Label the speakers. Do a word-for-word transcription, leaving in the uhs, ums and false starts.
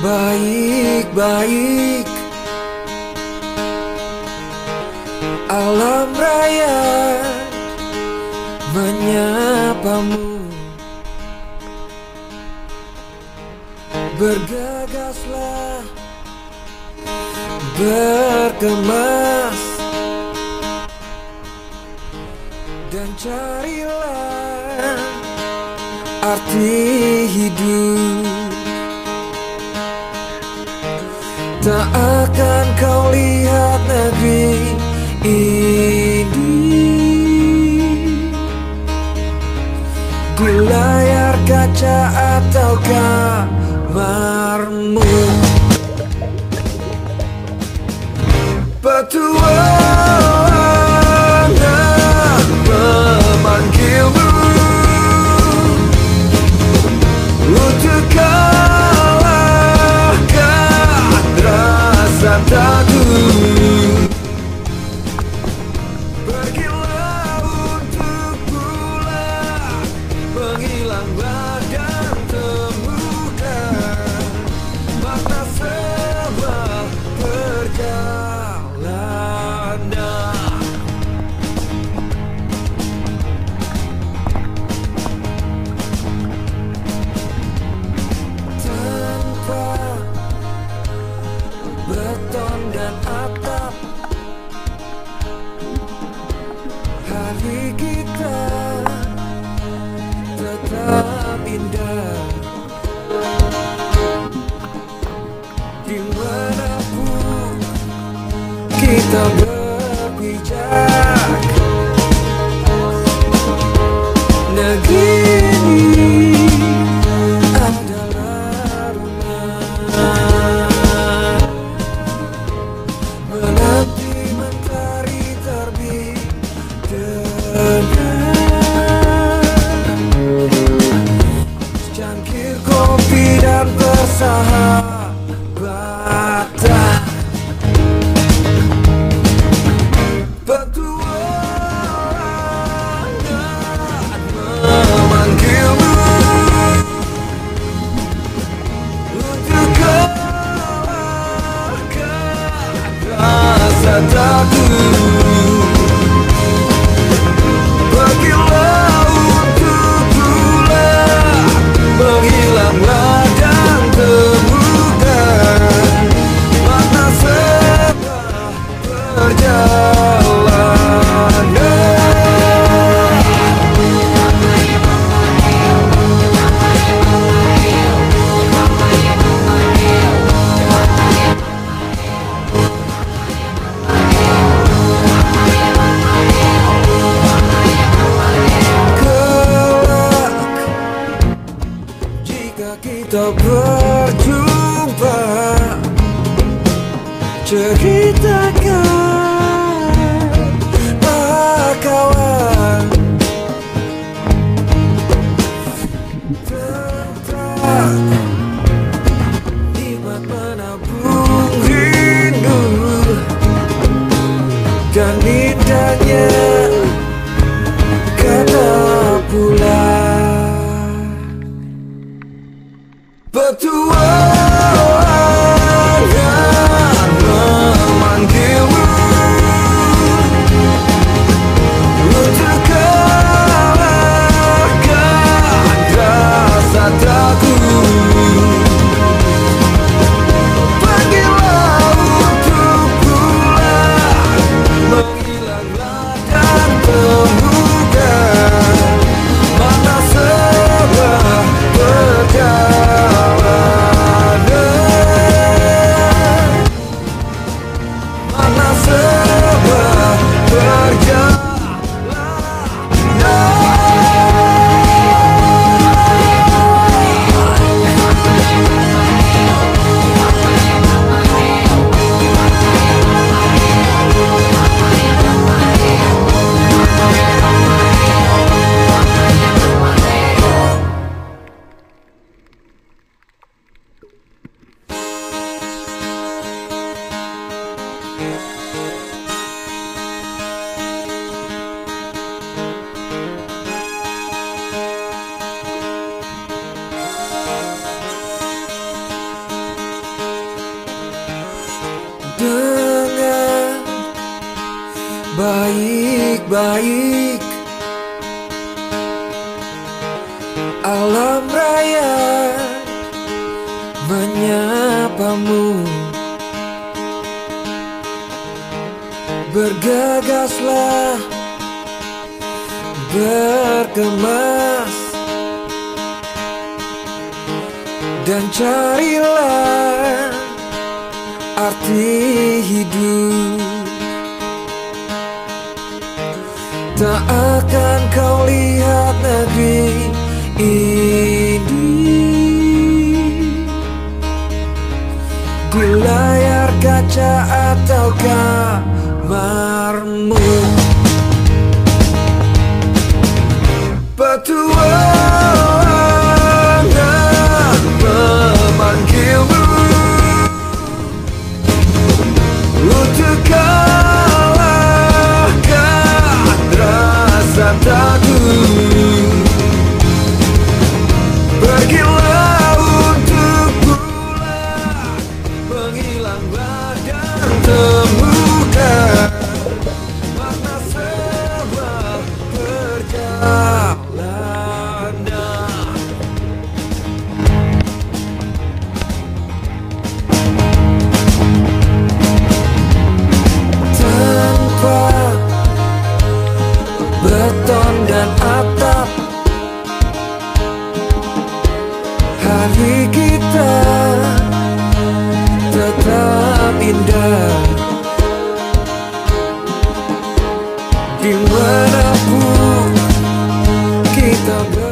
Speaker 1: Baik-baik alam raya menyapamu. Bergegaslah, berkemas, dan carilah arti hidup. Tak akan kau lihat negeri ini di layar kaca atau kamarmu. Petualangan memanggilmu untuk kalahkan rasa takut. Pergilah untuk pulang, menghilang badan, temukan makna sebuah perjalanan. Tanpa beton dan atap, hari kita tetap indah. Dimanapun kita berpijak, negeri ini adalah rumah. Menanti mentari terbit dengan secangkir kopi dan persahabatan. Petualangan baik. Alam raya menyapamu. Bergegaslah, berkemas, dan carilah arti hidup. Tak akan kau lihat negeri ini di layar kaca atau kamarmu. Petualangan memanggilmu untuk kalahkan rasa takut. Pergilah untuk pulang, menghilanglah dan temukan makna sebuah perjalanan. Tanpa beton dan atap, hari kita tetap indah. Dimanapun kita ber